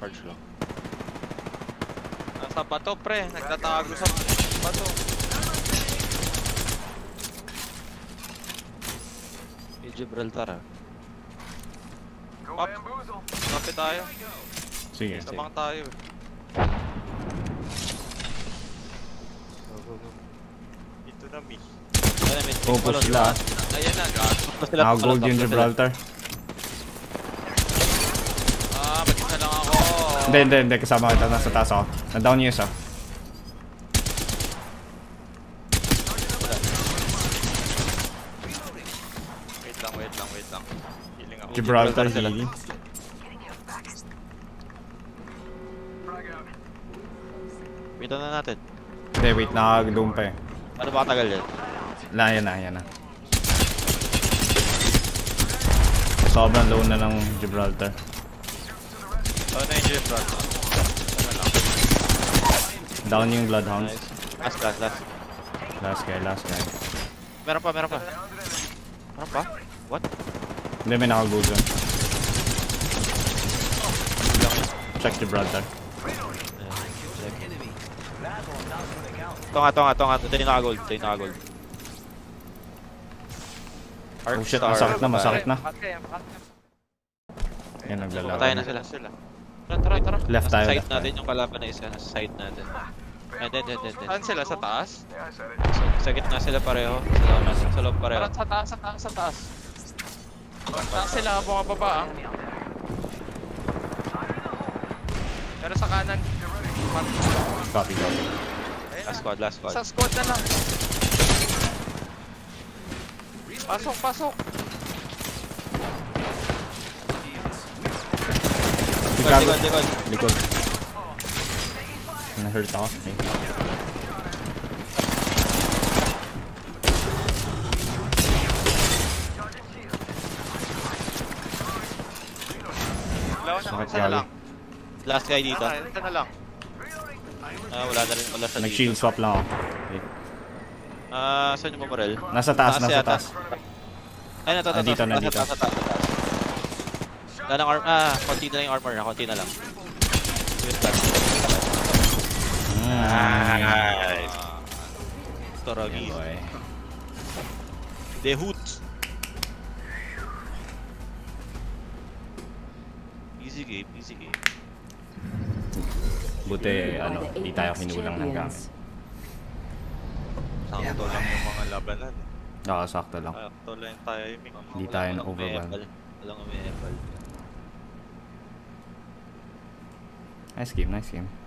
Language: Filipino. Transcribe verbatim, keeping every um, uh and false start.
Charge lang. Nasa bato pre, nagtatago sa bato. Yung Gibraltar ah. Pop, kapit tayo. Sige. Sabang tayo. Go, go, go. Ito na mi. Focus sila. Ayan na, gago. Naka-gold yung Gibraltar. Ah, mag-isa lang ako. Hindi, hindi, hindi. Kasama kita. Nasa taas ako. Na-down yung isa. Wait lang, wait lang, wait lang. Healing ako. Gibraltar healing. Wait na natin. Hindi, wait. Nakag-doom pa eh. Ano ba katagal yan? Wala, yan na, yan na. Sobrang low na ng Gibraltar. Oh, na yung Gibraltar. Ano lang. Down yung Bloodhounds. Nice. Last, last, last. Last guy, last guy. Meron pa, meron pa. Meron pa? What? Hindi, may naka-gold dyan. Check Gibraltar. Ito nga, ito nga, ito nga. Ito yung naka-gold. Ito yung naka-gold. Oh shit, masakit na, masakit na. Yan, naglalaban. Tayo na sila. sila. Tara, tara, tara. Left nasa tayo, side left natin tayo. yung kalaban na isa. Nasa side natin. Ay, dead, dead, dead, dead. Saan sila? Sa taas? Sa, sa gitna sila pareho. Sa loob, sa loob pareho. Parang sa taas, sa taas, sa taas. Sa taas sila, bumababa ah. Pero sa kanan. Copy, copy. Last squad, last squad. Sa squad na lang. Pasok, pasok. Likod, likod, likod. Likod. Na-hurt ako. Okay. Sakit Isa na lang. Last guy dito. Ah, isa na lang. Ah, wala na rin pala siya dito. Nag-shield swap lang ako. Okay. Ah, saan yung Morel? Nasa taas, nasa yata. taas. Ay, nato, nato. Nandito, nandito. Nasa taas, nasa taas. Wala nang arm, ah, konti na lang yung armor na, konti na lang. Yun lang. Nice. Toragi. Boy. The Hoot. Easy game, easy game. Buti, ano, di tayo kinulang ng gamit. Sakto lang yung mga labanan. Nakasakto lang. Sakto lang yung timing. Di tayo na-overwhelm. Walang umi-epal. Nice game, nice game.